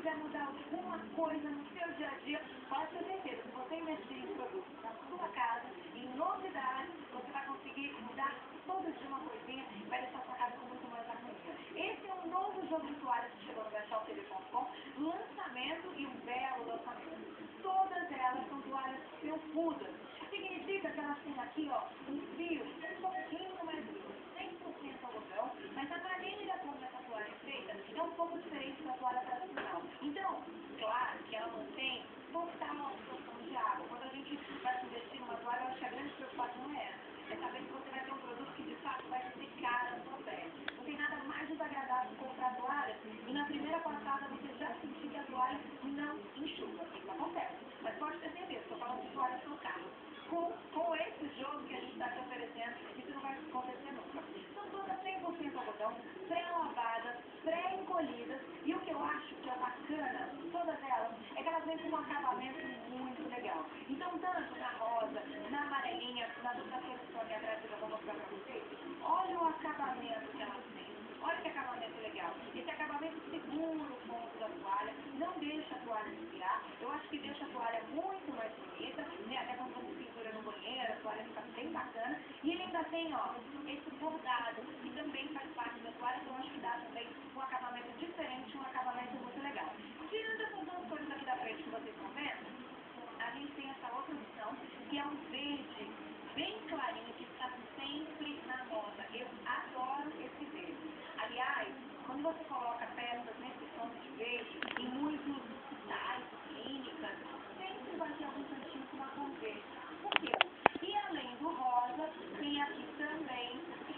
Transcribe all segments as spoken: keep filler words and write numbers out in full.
quiser mudar alguma coisa no seu dia a dia, pode ter certeza, se você investir em produtos na sua casa, em novidades, você vai conseguir mudar todo dia uma coisinha e vai deixar sua casa com muito mais harmonia. Esse é um novo jogo de toalhas que chegou no Brechó T V ponto com, lançamento e um belo lançamento. Todas elas são toalhas felpudas. Significa que elas têm aqui, ó, um fio um pouquinho mais duro, cem por cento algodão, mas a maneira como essa toalha é feita é um pouco diferente da toalha tradicional. Então, claro que ela mantém total absorção de água. Quando a gente vai investir numa toalha, eu acho que a grande preocupação é essa. É saber que você vai ter um produto que de fato vai secar a sua pele. Não tem nada mais desagradável que comprar toalha e na primeira passada você já sentir que a toalha não enxuga. Isso acontece. Mas pode ter certeza, estou falando de toalha no seu carro. Com, com esse jogo que a gente está te oferecendo, isso não vai acontecer nunca. São todas cem por cento algodão, pré-lavadas, pré-encolhidas, e o que eu acho que é bacana, todas elas, é que elas vêm com um acabamento muito legal. Então, tanto na rosa, na amarelinha, nas outras cores que estão aqui atrás que eu vou mostrar para vocês, olha o acabamento que elas têm. Olha que acabamento legal. Esse acabamento segura o ponto da toalha, não deixa a toalha desviar. Eu acho que deixa a toalha muito mais bonita, né? Até quando você pintura no banheiro, a toalha fica bem bacana. E ele ainda tem, ó, esse bordado, que também faz parte da toalha, que eu acho que dá também um acabamento diferente, um acabamento muito legal. Tirando essas duas cores aqui da frente que vocês estão vendo, a gente tem essa outra opção, que é um verde bem clarinho, que está sempre na moda. Eu adoro esse verde. Aliás, quando você coloca peças nesse tom de verde, em muitos hospitais, clínicas, sempre vai ter algum cantinho com uma cor verde. Por quê? E além do rosa, tem aqui também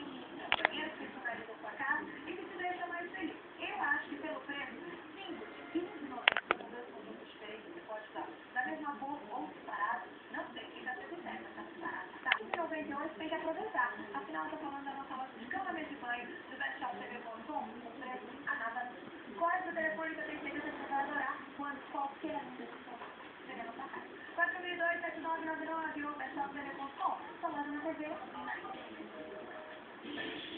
a banheira que personaliza a sua casa e que te deixa mais feliz. Eu acho que pelo preço, simples, quinze reais e noventa centavos, são dois produtos diferentes que você pode usar da mesma cor ou separado. Não sei, quem está sendo certo, mas tá separado. Tá quinze reais e noventa e oito centavos, tem que aproveitar. Afinal, eu tô falando da nossa loja de cama, mesa e banho, do Brechó T V ponto com, com preço a nada. Qual é o seu telefone que eu tenho certeza que você vai adorar quando qualquer um desses produtos estiver na sua casa? quatro mil e dois, sete nove nove nove ou Brechó T V ponto com, só loja na T V e na